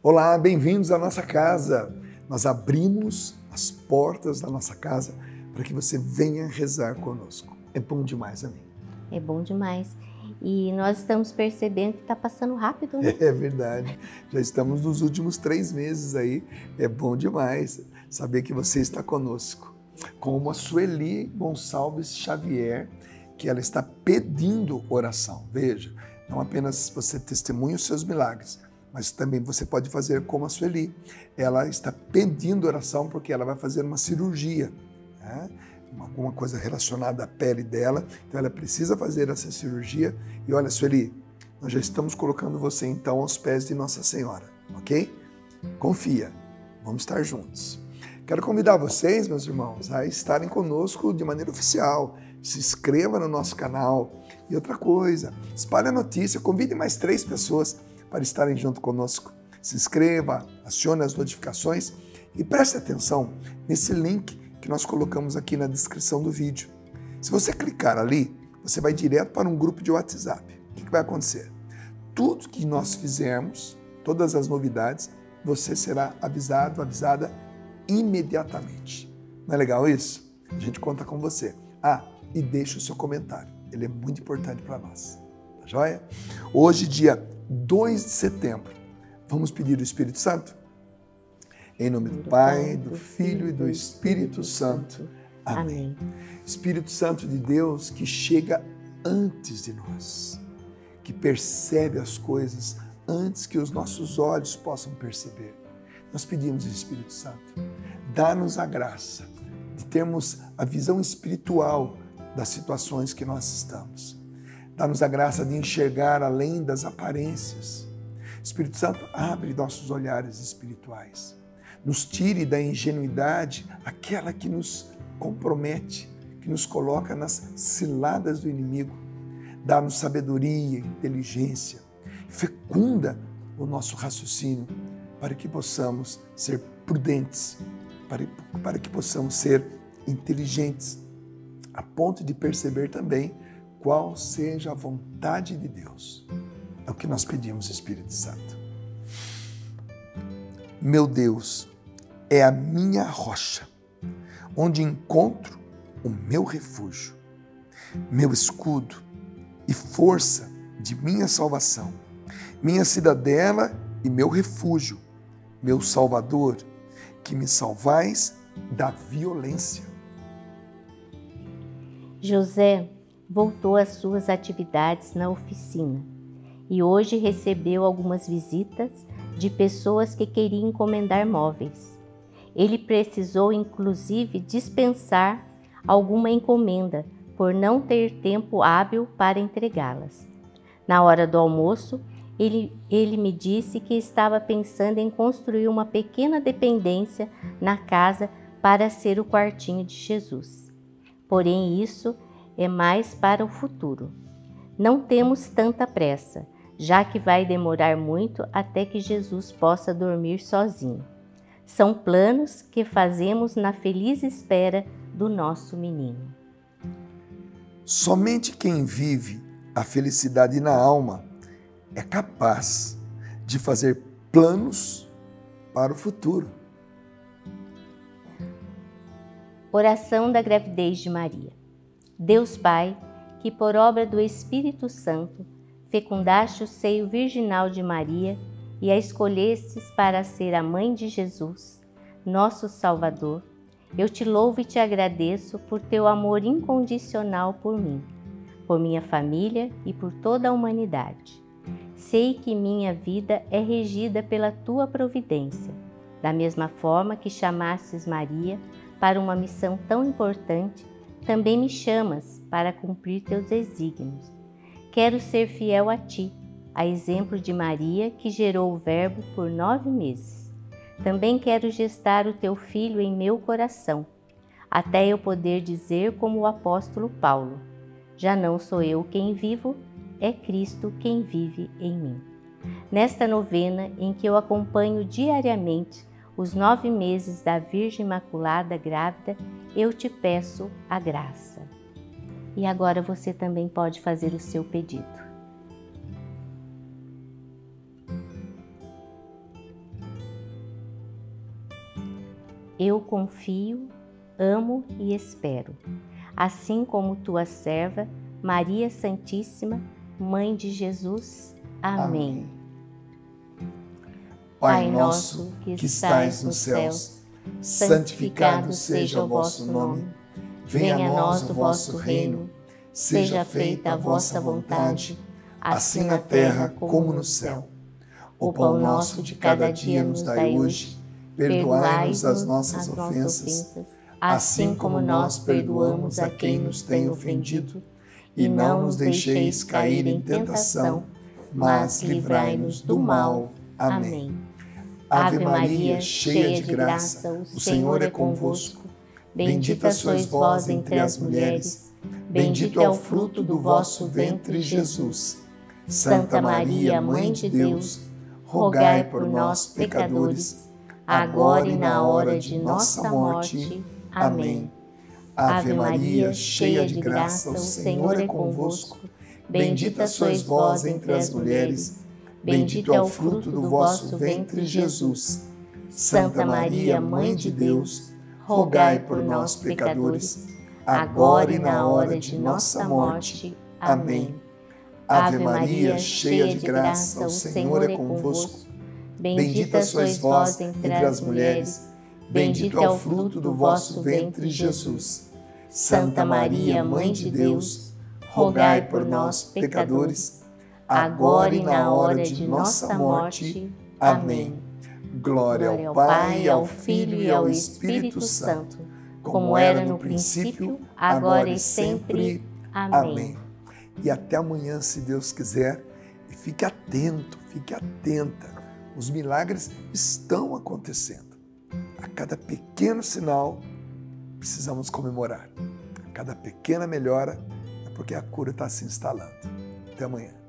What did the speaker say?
Olá, bem-vindos à nossa casa. Nós abrimos as portas da nossa casa para que você venha rezar conosco. É bom demais, amém? É bom demais. E nós estamos percebendo que está passando rápido, né? É verdade. Já estamos nos últimos 3 meses aí. É bom demais saber que você está conosco. Como a Sueli Gonçalves Xavier, que ela está pedindo oração. Veja, não apenas você testemunha os seus milagres, mas também você pode fazer como a Sueli. Ela está pedindo oração porque ela vai fazer uma cirurgia, né? Alguma coisa relacionada à pele dela. Então ela precisa fazer essa cirurgia. E olha, Sueli, nós já estamos colocando você então aos pés de Nossa Senhora, ok? Confia, vamos estar juntos. Quero convidar vocês, meus irmãos, a estarem conosco de maneira oficial. Se inscreva no nosso canal. E outra coisa, espalhe a notícia, convide mais 3 pessoas para estarem junto conosco. Se inscreva, acione as notificações e preste atenção nesse link que nós colocamos aqui na descrição do vídeo. Se você clicar ali, você vai direto para um grupo de WhatsApp. O que vai acontecer? Tudo que nós fizermos, todas as novidades, você será avisado, avisada imediatamente. Não é legal isso? A gente conta com você. E deixa o seu comentário. Ele é muito importante para nós. Tá joia? Hoje, dia 2 de setembro, vamos pedir o Espírito Santo? Em nome do Pai, do Filho e do Espírito Santo. Amém. Espírito Santo de Deus que chega antes de nós, que percebe as coisas antes que os nossos olhos possam perceber. Nós pedimos, Espírito Santo, dá-nos a graça de termos a visão espiritual das situações que nós estamos. Dá-nos a graça de enxergar além das aparências. Espírito Santo, abre nossos olhares espirituais. Nos tire da ingenuidade, aquela que nos compromete, que nos coloca nas ciladas do inimigo. Dá-nos sabedoria, inteligência, fecunda o nosso raciocínio para que possamos ser prudentes, para que possamos ser inteligentes, a ponto de perceber também qual seja a vontade de Deus. É o que nós pedimos, Espírito Santo. Meu Deus é a minha rocha, onde encontro o meu refúgio, meu escudo e força de minha salvação, minha cidadela e meu refúgio, meu Salvador, que me salvais da violência. José voltou às suas atividades na oficina e hoje recebeu algumas visitas de pessoas que queriam encomendar móveis. Ele precisou inclusive dispensar alguma encomenda por não ter tempo hábil para entregá-las. Na hora do almoço, ele me disse que estava pensando em construir uma pequena dependência na casa para ser o quartinho de Jesus. Porém, isso é mais para o futuro. Não temos tanta pressa, já que vai demorar muito até que Jesus possa dormir sozinho. São planos que fazemos na feliz espera do nosso menino. Somente quem vive a felicidade na alma é capaz de fazer planos para o futuro. Oração da gravidez de Maria. Deus Pai, que por obra do Espírito Santo fecundaste o seio virginal de Maria e a escolhestes para ser a mãe de Jesus, nosso Salvador, eu te louvo e te agradeço por teu amor incondicional por mim, por minha família e por toda a humanidade. Sei que minha vida é regida pela tua providência, da mesma forma que chamastes Maria para uma missão tão importante, também me chamas para cumprir teus desígnios. Quero ser fiel a ti, a exemplo de Maria, que gerou o Verbo por 9 meses. Também quero gestar o teu filho em meu coração, até eu poder dizer como o apóstolo Paulo: já não sou eu quem vivo, é Cristo quem vive em mim. Nesta novena em que eu acompanho diariamente os 9 meses da Virgem Imaculada grávida, eu te peço a graça. E agora você também pode fazer o seu pedido. Eu confio, amo e espero, assim como tua serva, Maria Santíssima, Mãe de Jesus. Amém. Pai nosso que estais nos céus, santificado seja o vosso nome. Venha a nós o vosso reino. Seja feita a vossa vontade, assim na terra como no céu. O pão nosso de cada dia nos dai hoje. Perdoai-nos as nossas ofensas, assim como nós perdoamos a quem nos tem ofendido. E não nos deixeis cair em tentação, mas livrai-nos do mal. Amém. Ave Maria, cheia de graça, o Senhor é convosco. Bendita sois vós entre as mulheres, bendito é o fruto do vosso ventre, Jesus. Santa Maria, Mãe de Deus, rogai por nós, pecadores, agora e na hora de nossa morte. Amém. Ave Maria, cheia de graça, o Senhor é convosco. Bendita sois vós entre as mulheres, bendito é o fruto do vosso ventre, Jesus. Santa Maria, Mãe de Deus, rogai por nós, pecadores, agora e na hora de nossa morte. Amém. Ave Maria, cheia de graça, o Senhor é convosco. Bendita sois vós entre as mulheres, bendito é o fruto do vosso ventre, Jesus. Santa Maria, Mãe de Deus, rogai por nós, pecadores, agora e na hora de nossa morte. Amém. Glória ao Pai, ao Filho e ao Espírito Santo, como era no princípio, agora e sempre. Amém. E até amanhã, se Deus quiser. E fique atento, fique atenta. Os milagres estão acontecendo. A cada pequeno sinal, precisamos comemorar. A cada pequena melhora, é porque a cura está se instalando. Até amanhã.